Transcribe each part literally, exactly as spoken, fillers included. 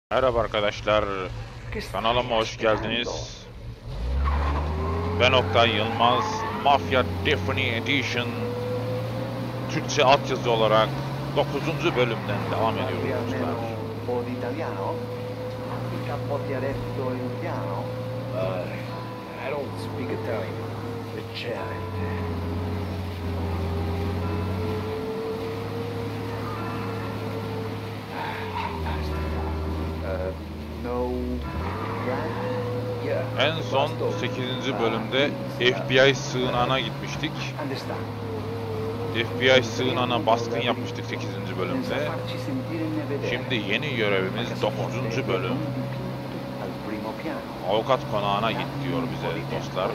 Merhaba arkadaşlar, kanalıma hoş geldiniz. Ben Oktay Yılmaz, Mafia Defini Edition Türkçe altyazı olarak dokuzuncu bölümden devam ediyoruz dostlar. En son sekizinci bölümde F B I sığınağına gitmiştik. F B I sığınağına baskın yapmıştık sekizinci bölümde. Şimdi yeni görevimiz dokuzuncu bölüm. Avukat konağına git diyor bize dostlar.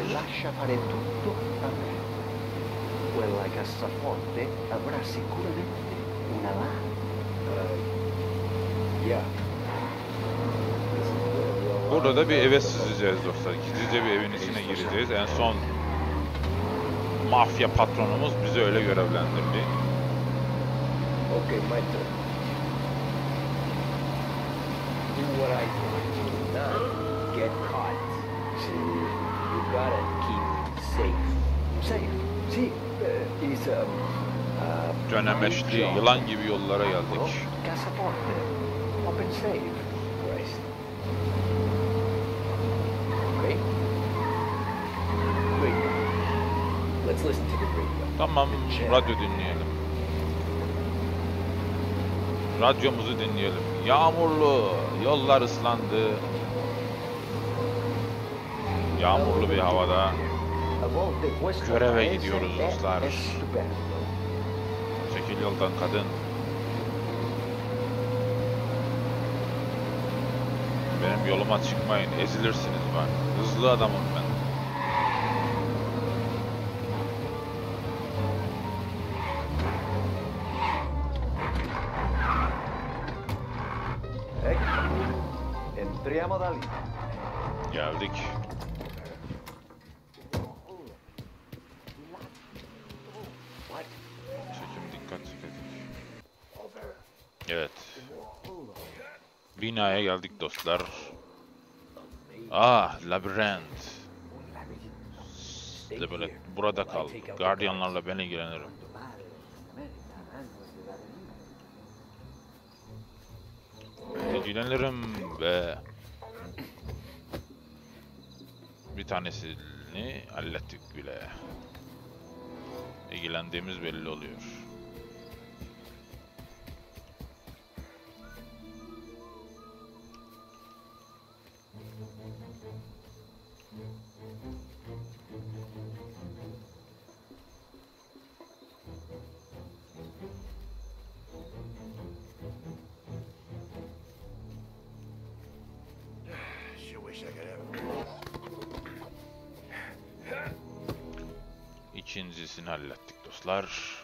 Burada da bir eve sızacağız dostlar. Gizlice bir evin içine gireceğiz. En son mafya patronumuz bizi öyle görevlendirdi. Okay, maestro. Do what I do. Not get caught. See, you gotta keep safe. Safe? See, uh, is um. Uh, Dönemeçli, yılan gibi yollara geldik. Casaforte. Open safe. Christ. Okay. Wait. Let's listen to the radio. Tamam, radyo dinleyelim. Radyomuzu dinleyelim. Yağmurlu, yollar ıslandı. Yağmurlu bir havada göreve gidiyoruz dostlar. Çekil yoldan kadın. Benim yoluma çıkmayın, ezilirsiniz bak. Hızlı adamım ben. Entriamo da lì. Geldik. Çekim dikkat çekecek. Evet. Binaya geldik dostlar. Ah, labirent. De böyle burada kal. Gardiyanlarla ben ilgilenirim. İlgilenirim ve bir tanesini hallettik bile. İlgilendiğimiz belli oluyor. İkincisini hallettik dostlar.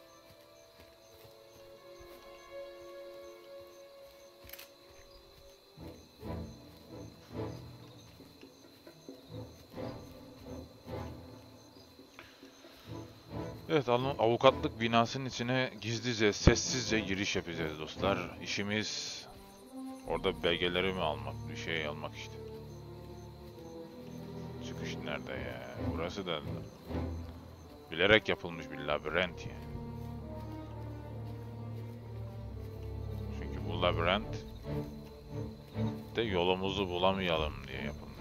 Evet, avukatlık binasının içine gizlice, sessizce giriş yapacağız dostlar. İşimiz orada belgeleri mi almak, bir şey almak işte. Çıkış nerede ya? Burası da bilerek yapılmış bir labirent yani. Çünkü bu labirent de yolumuzu bulamayalım diye yapılmış.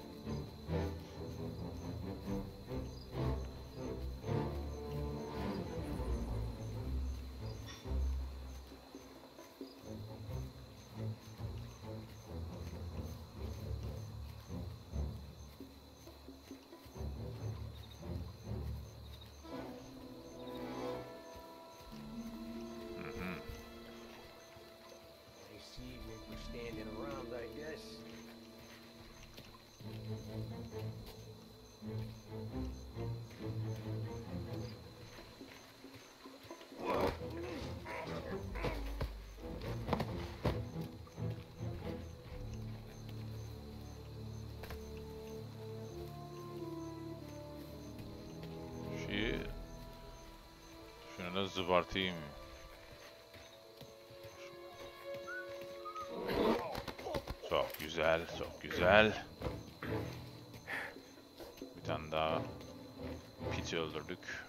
Şunu da zıbartayım. güzel, çok güzel. Bir tane daha piti öldürdük.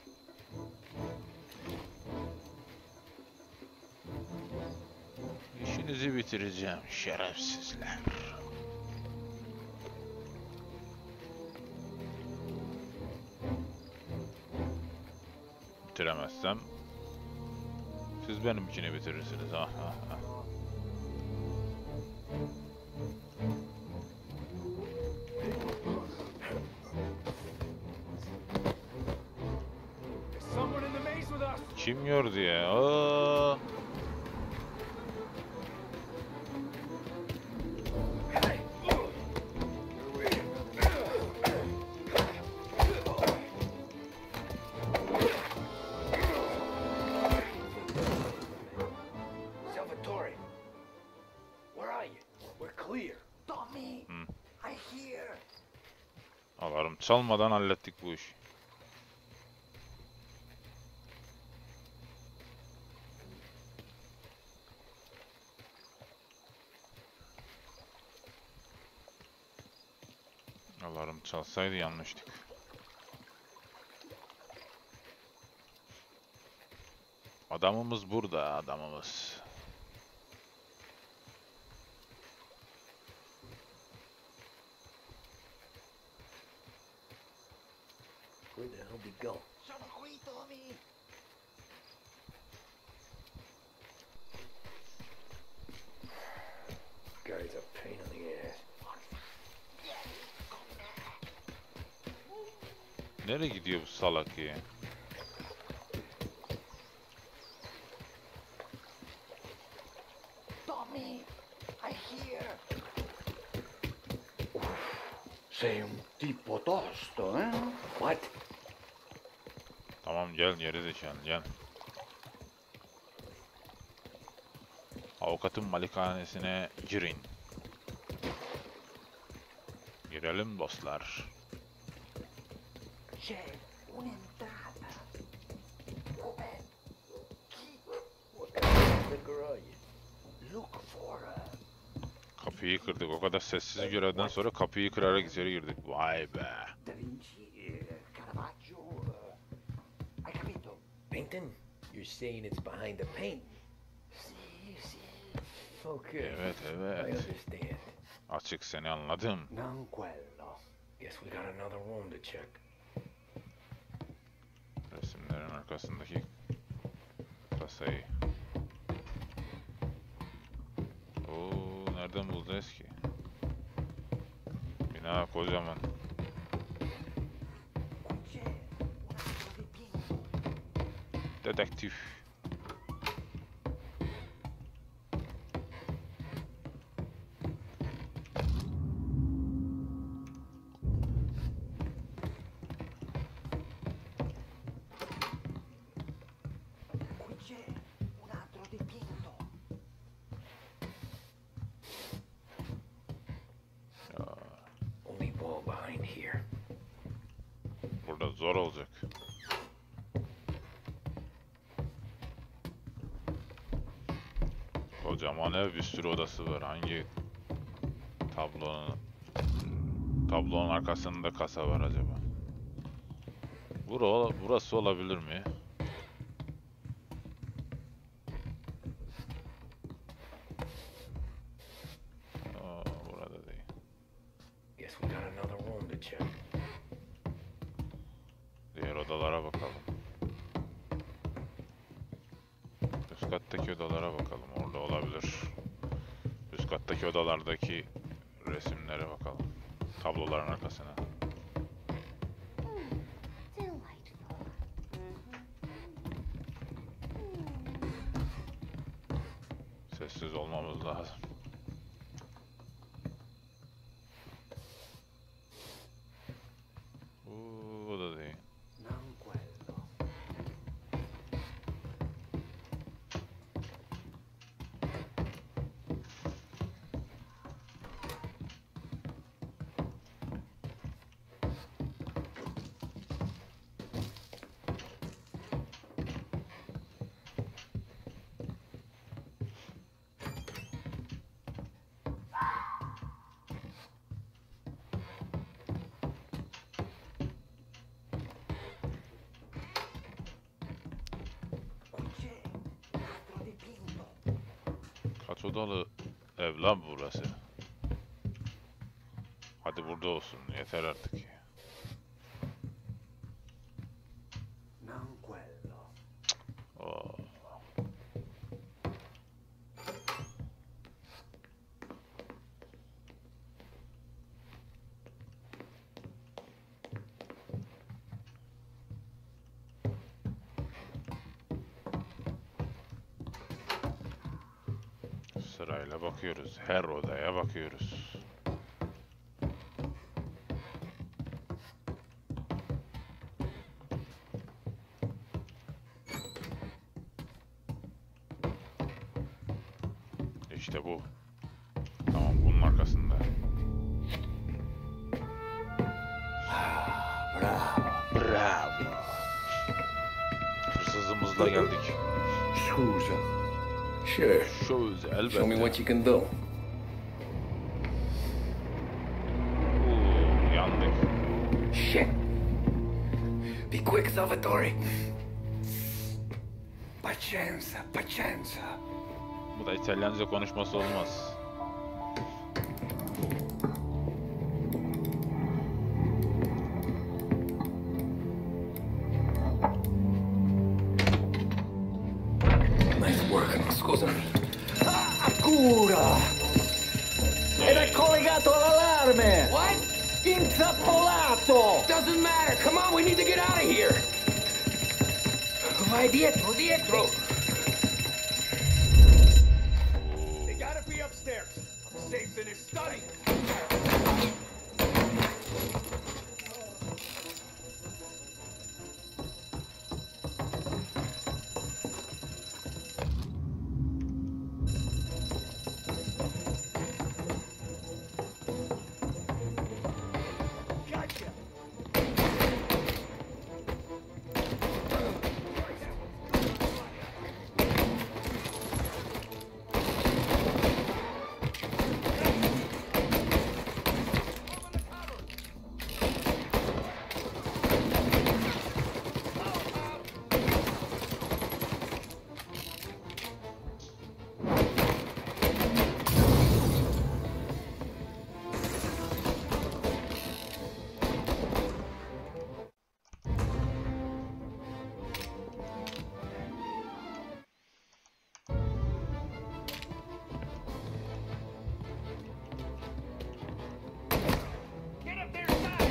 İşinizi bitireceğim şerefsizler. Bitiremezsem siz benim içini bitirirsiniz. Ha ha ha. Kim gördü ya? Aa! Salvatore, where are you? We're clear. Tommy, Hmm. I hear. Alarm çalmadan hallettik bu işi. Alarm çalsaydı yanlıştık. Adamımız burada, adamımız. Where the hell did he go? Sono qui, Tommy. Guy's a pain in the ass. Nereye gidiyor bu salak ya? Tommy, I hear. Sei un tipo tosto, eh? What? Tamam gel geri zekalı gel. Avukatın malikanesine girin. Girelim dostlar. C'è un'entrata. Open. Keep. The garage. Look for a... Kapıyı kırdık. O kadar sessiz görevden sonra kapıyı kırarak içeri girdik. Vay be. Da Vinci, eh, Caravaggio. eh, Hai capito? Painting? You're saying it's behind the paint? Sì, sì. Okay. Evet I evet. understand. Açık seni anladım. Non quello. Guess we got another room to check. Resimlerin arkasındaki kasayı. Oo, nereden bulacağız ki? Bina kocaman. Qui c'è un altro dipinto. Dedektif. Qui c'è un altro dipinto. Only wall behind here. Burada zor olacak. Kocaman ev, bir sürü odası var. Hangi tablonun tablonun arkasında kasa var acaba? Bura, burası olabilir mi? Aa, burada değil. Guess we got another room to check. Diğer odalara bakalım. Üst kattaki odalara bakalım. Orada olabilir. Üst kattaki odalardaki resimlere bakalım. Tabloların arkasına. Delightful. Sessiz olmamız lazım. Oo, o da değil. Non quello. odalı ev lan burası. Hadi burada olsun. Yeter artık. Non quello. Oo. Sırayla bakıyoruz. Her odaya bakıyoruz. İşte bu. Tamam, bunun arkasında. Bravo. Bravo. Hırsızımızla geldik. Scusa. Sure. Şöyle Show me elbette. what you can do. Oo, yandık. Shit. Be quick, Salvatore. Pazienza, pazienza. Bu da İtalyanca konuşması olmaz. Nice work. Scusami. Cura! Era collegato all'allarme! What? Intrappolato! Doesn't matter. Come on, we need to get out of here. Vai dietro, dietro. They gotta be upstairs. I'm safe in his study. Gotcha. Get up there, side.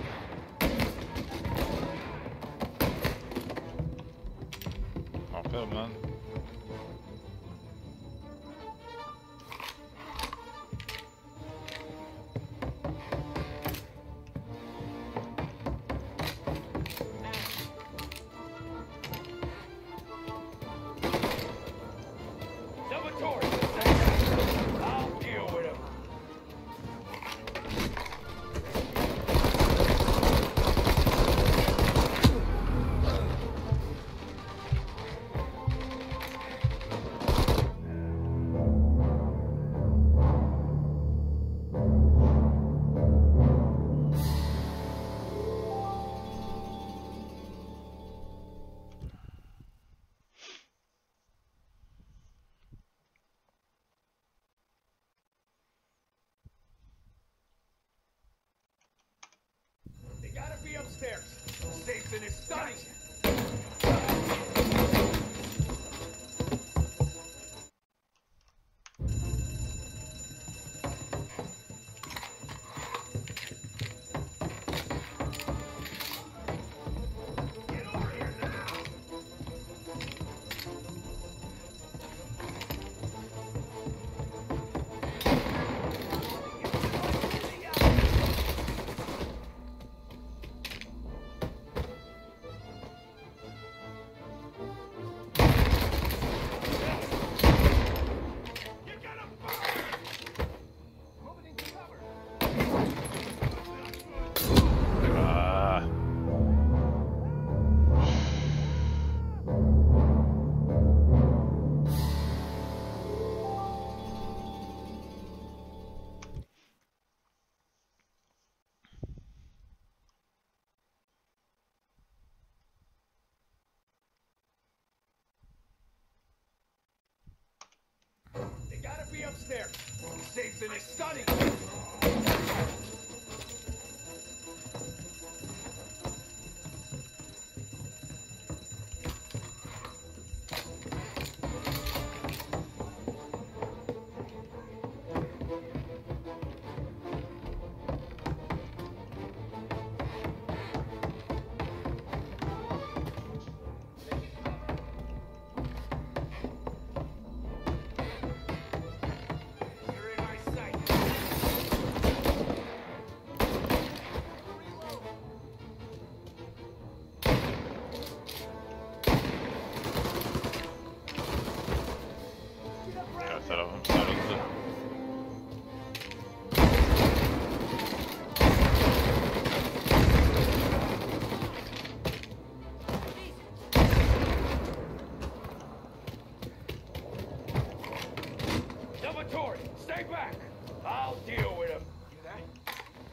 Ne yapıyorum lan? Salvatore, I'll deal with him. They gotta be upstairs. Safe in his study. Get over here now. upstairs. He's safe in his study. You're in my sight. Her tarafım sarıldı. Salvatore, stay back. I'll deal with him. You that?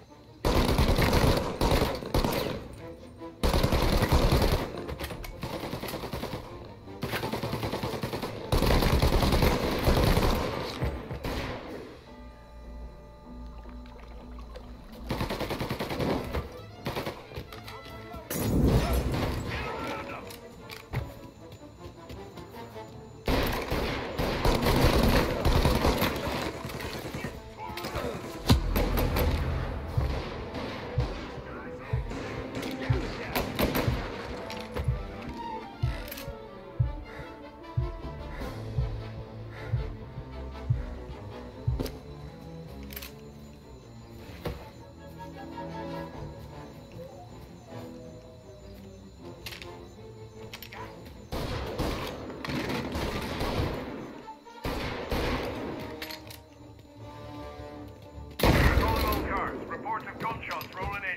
Reports of gunshots rolling in.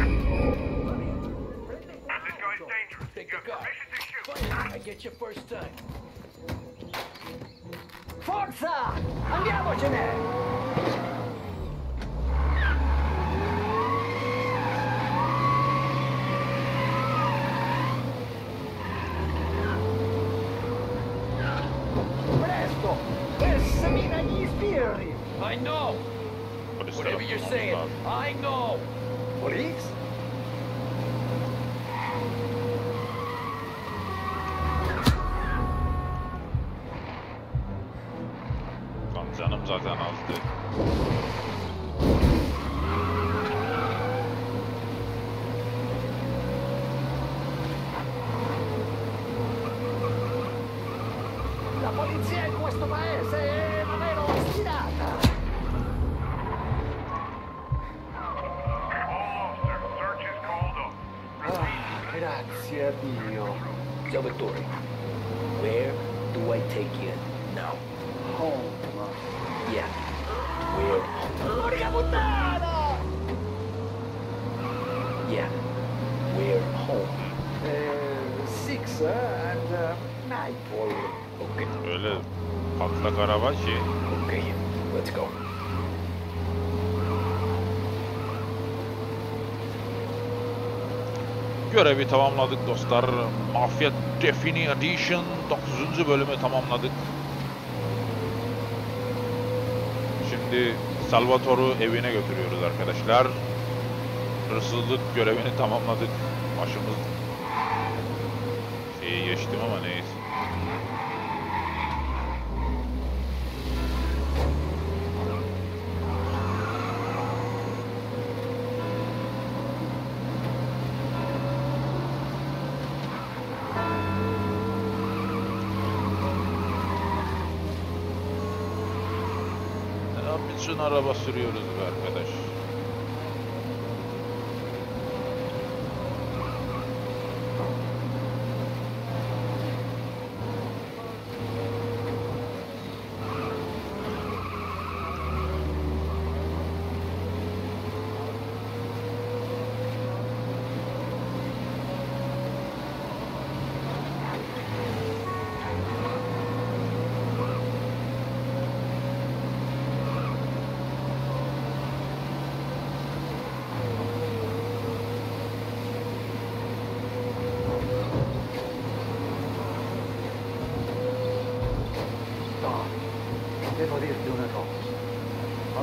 This guy's dangerous. Take You the have car. permission to shoot. Fine, I get you first time. Forza! Andiamocene! Presto! Essamina gli sbirri! I know. Polis Whatever you're tarafından saying, lazım. I know. Police? Lan canım zaten azdı. La polizia in questo paese è una meno ostinata! All officers, search is called up. Ah, grazie a Dio. Salvatore, where do I take you now? Home. Yeah, where? Porca puttana! Yeah, where home? Uh, six uh, and uh, nightfall. Okay, Öyle patlak araba ki. okay, let's go. Görevi tamamladık dostlar. Mafia Defini Edition dokuzuncu bölümü tamamladık. Şimdi Salvatore'u evine götürüyoruz arkadaşlar. Hırsızlık görevini tamamladık. Başımız şeyi geçtim ama neyse. Ne biçim araba sürüyoruz be arkadaş.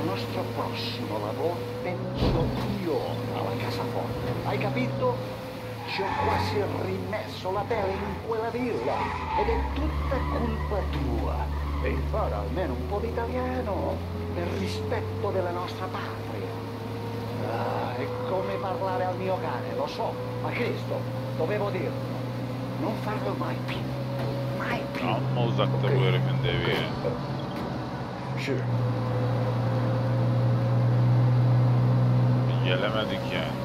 al nostro prossimo lavoro penso io alla cassaforte. Hai capito? Ci ho quasi rimesso la pelle in quella villa ed è tutta colpa tua. E impara almeno un po' di italiano per rispetto della nostra patria. Ah, è come parlare al mio cane, lo so, ma Cristo, dovevo dirlo. Non farlo mai più. Mai più. Amma uzakta bu herifin devi ya. Sure. Gelemedik yani.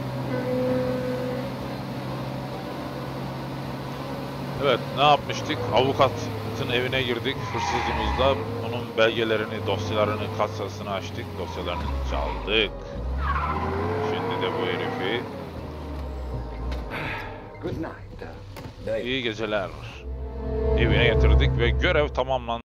Evet, ne yapmıştık? Avukatın evine girdik hırsızımızla. Onun belgelerini, dosyalarını, kasasını açtık. Dosyalarını çaldık. Şimdi de bu herifi Good night. iyi geceler evine getirdik ve görev tamamlandı.